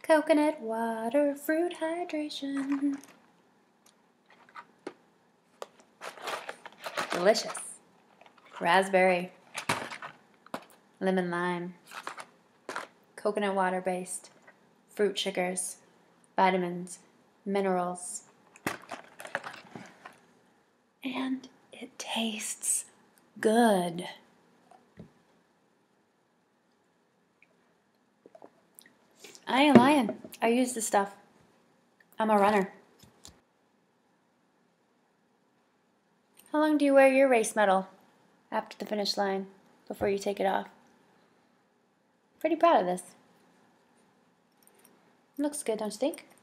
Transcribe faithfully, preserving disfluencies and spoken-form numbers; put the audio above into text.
Coconut water, fruit hydration. Delicious. Raspberry, lemon lime, coconut water based, fruit sugars, vitamins, minerals, and it tastes good. I ain't lying. I use this stuff. I'm a runner. How long do you wear your race medal after the finish line before you take it off? Pretty proud of this. Looks good, don't you think?